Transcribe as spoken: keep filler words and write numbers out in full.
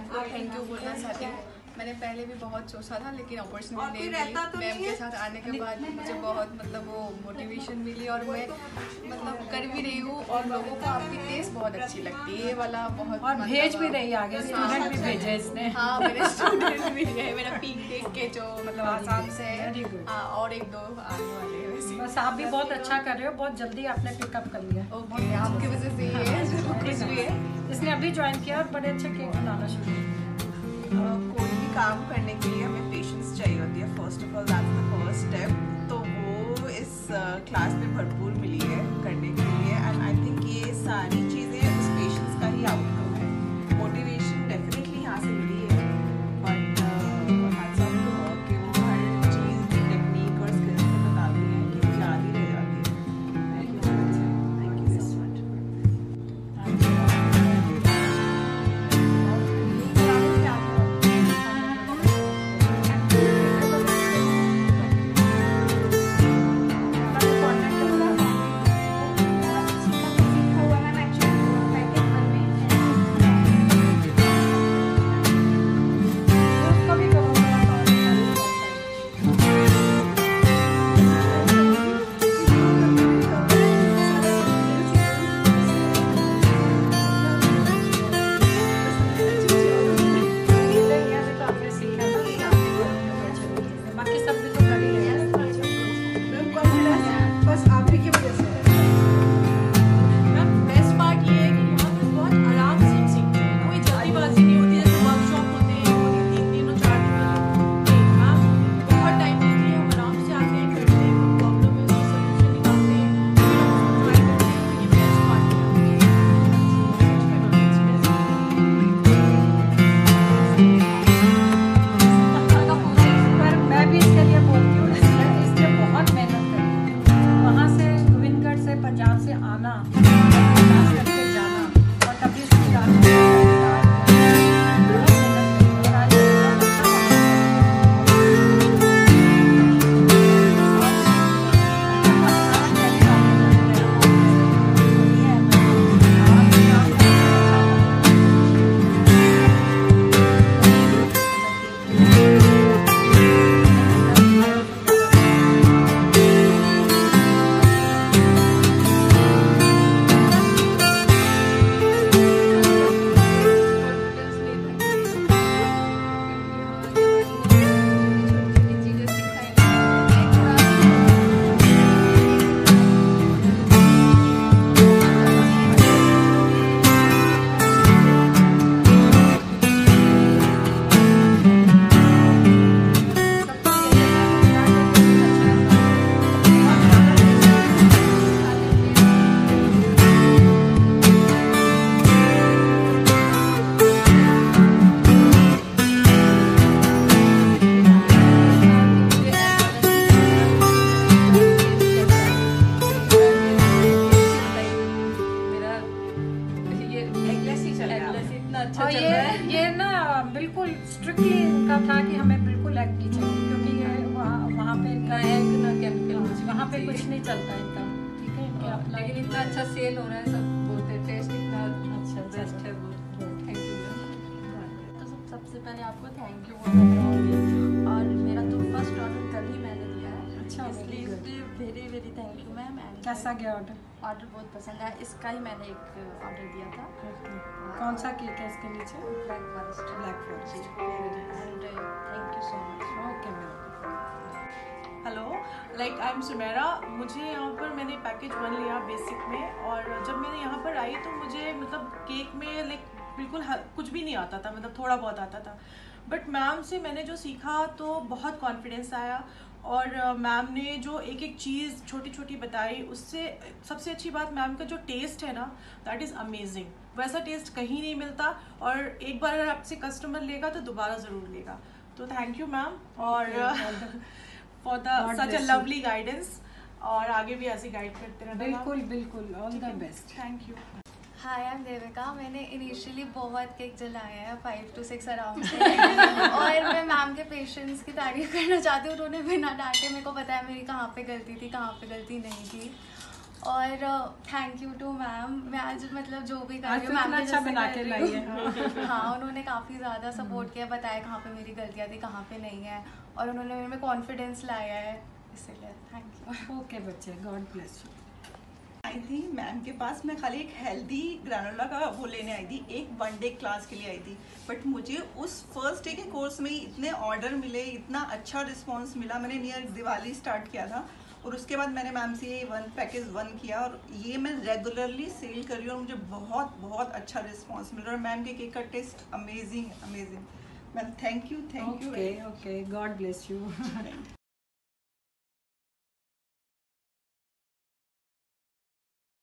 Ma'am को thank you बोलना चाहती हूँ। मैंने पहले भी बहुत सोचा था लेकिन अपॉर्चुनिटी नहीं मिली। मैम के साथ आने के बाद मुझे बहुत मतलब वो मोटिवेशन मिली और मैं मतलब कर भी रही हूँ और लोगों को आपकी टेस्ट बहुत अच्छी लगती है। ये वाला बहुत और भेज भी रही आगे, स्टूडेंट भी भेजे इसने। हाँ मेरे स्टूडेंट भी है, मेरा पीक देख के जो मतलब आसाम से है और एक दो आने वाले हैं। बस आप भी बहुत अच्छा कर रहे हो, बहुत जल्दी आपने पिकअप कर लिया। ओके, आपकी वजह से ये है, खुश भी है। इसने अभी ज्वाइन किया और बड़े अच्छे केक बनाना शुरू किया। कोई भी काम करने के लिए हमें पेशेंस चाहिए होती है। First of all that's the first step. तो वो इस क्लास में भरपूर मिली है करने के लिए एंड आई थिंक ये सारी चीज़ें उस पेशेंस का ही आउटकम है। मोटिवेशन डेफिनेटली यहाँ से मिली है but hats off to her कि वो हर चीज़ टेक्निक और स्किल्स में बताती हैं कि वो याद ही रह जाती है। Thank you thank you so much. और ये ये ना बिल्कुल स्ट्रिक्टली इनका था कि हमें बिल्कुल एग नहीं चाहिए क्योंकि ये वहाँ वहाँ पे इनका एग ना केमिकल वहाँ पे कुछ नहीं चलता इनका, ठीक है इनका अपना। लेकिन इतना अच्छा सेल हो रहा है, सब बोलते हैं टेस्ट इतना अच्छा बेस्ट है वो। Thank you. तो सब सबसे पहले आपको थैंक यू बोलना चाहूँगी और मेरा तो फर्स्ट ऑर्डर कल ही मैंने दिया है, अच्छा इसलिए very very thank you ma'am. कैसा गया ऑर्डर? ऑर्डर बहुत पसंद आया, इसका ही मैंने एक ऑर्डर दिया था। कौन सा केक है इसके नीचे? Black forest. Black forest and thank you so much. Okay ma'am. Hello, like I am Sumera. मुझे यहाँ पर मैंने पैकेज वन लिया बेसिक में और जब मैंने यहाँ पर आई तो मुझे मतलब केक में लाइक बिल्कुल कुछ भी नहीं आता था, मतलब थोड़ा बहुत आता था। बट मैम से मैंने जो सीखा तो बहुत कॉन्फिडेंस आया और मैम uh, ने जो एक एक चीज़ छोटी छोटी बताई उससे सबसे अच्छी बात मैम का जो टेस्ट है ना, दैट इज़ अमेजिंग। वैसा टेस्ट कहीं नहीं मिलता और एक बार अगर आपसे कस्टमर लेगा तो दोबारा ज़रूर लेगा। तो थैंक यू मैम और for the such a lovely guidance और आगे भी ऐसे गाइड करते रहना। बिल्कुल बिल्कुल, all the best. Thank you. Hi I am Devika. मैंने इनिशियली बहुत केक जलाया है, फाइव टू सिक्स अराउंड से और मैं मैम के पेशेंस की तारीफ करना चाहती हूँ। उन्होंने बिना डांटे मेरे को बताया मेरी कहाँ पे गलती थी, कहाँ पे गलती नहीं थी। और थैंक यू टू मैम। मैं आज मतलब जो भी कर रही हूँ आज मैम तो के इतना अच्छा जैसे बना कर के रही लाई हूँ। है। हाँ, उन्होंने काफ़ी ज़्यादा सपोर्ट किया, बताया कहाँ पे मेरी गलतियाँ थी, कहाँ पे नहीं है, और उन्होंने मेरे में कॉन्फिडेंस लाया है, इसीलिए थैंक यू। ओके बच्चे, गॉड ब्लेस यू। आई थी मैम के पास, मैं खाली एक हेल्दी ग्रानोला का वो लेने आई थी, एक वन डे क्लास के लिए आई थी, बट मुझे उस फर्स्ट डे के कोर्स में ही इतने ऑर्डर मिले, इतना अच्छा रिस्पांस मिला। मैंने नियर दिवाली स्टार्ट किया था और उसके बाद मैंने मैम से ये वन पैकेज वन किया और ये मैं रेगुलरली सेल कर रही हूँ और मुझे बहुत बहुत अच्छा रिस्पांस मिल रहा है। और मैम के केक का taste amazing amazing. Ma'am thank you, thank you. Okay okay, God bless you.